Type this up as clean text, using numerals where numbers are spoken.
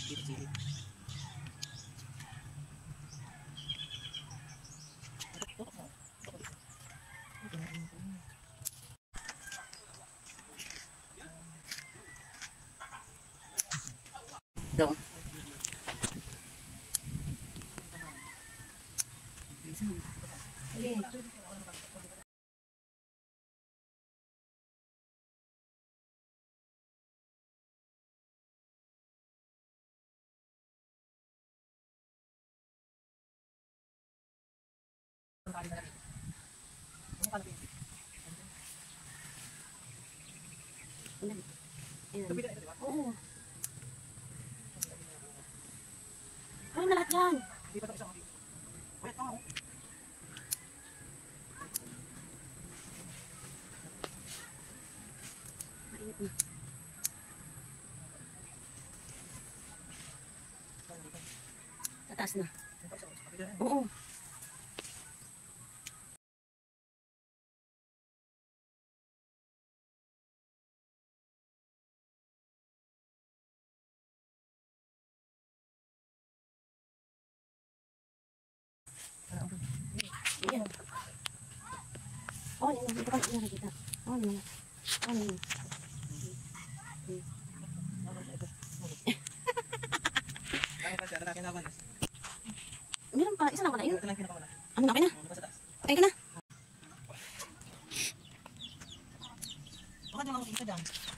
Dong. Oo. Ano na lahat yan? Tataas na. Oo. Ayan. Oh, hindi ko pa nakikita. Oh, ano. Oh, ano. Meron pa, isa lang wala yun. Ano na, okay na? Okay ka na? Baka di lang makikita dyan.